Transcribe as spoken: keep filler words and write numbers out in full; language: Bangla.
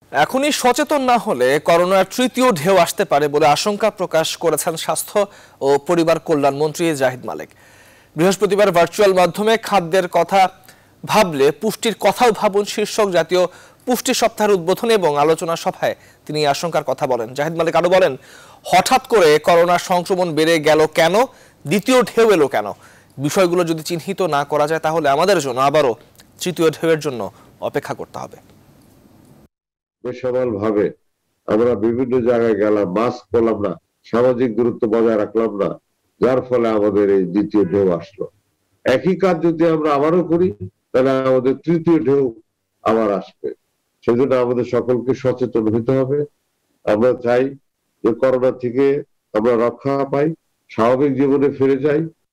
এখনই সচেতন না হলে করোনার তৃতীয় ঢেউ আসতে পারে বলে আশঙ্কা প্রকাশ করেছেন স্বাস্থ্য ও পরিবার কল্যাণ মন্ত্রী জাহিদ মালেক। বৃহস্পতিবার ভার্চুয়াল মাধ্যমে খাদ্যের কথা ভাবলে পুষ্টির কথাও ভাবুন শীর্ষক জাতীয় পুষ্টি সপ্তাহের উদ্বোধন এবং আলোচনা সভায় তিনি এই আশঙ্কার কথা বলেন। জাহিদ মালেক আরো বলেন, হঠাৎ করে করোনার সংক্রমণ বেড়ে গেল কেন, দ্বিতীয় ঢেউ এলো কেন, বিষয়গুলো যদি চিহ্নিত না করা যায় তাহলে আমাদের জন্য আবারও তৃতীয় ঢেউয়ের জন্য অপেক্ষা করতে হবে। বেসামাল ভাবে আমরা বিভিন্ন জায়গায় গেলাম, মাস্ক পরলাম না, সামাজিক দূরত্ব বজায় রাখলাম না, যার ফলে আমাদের এই দ্বিতীয় ঢেউ আসলো। একই কাজ যদি আমরা আবারও করি তাহলে আমাদের তৃতীয় ঢেউ আবার আসবে। সেজন্য আমাদের সকলকে সচেতন হতে হবে। আমরা চাই যে করোনা থেকে আমরা রক্ষা পাই, স্বাভাবিক জীবনে ফিরে যাই।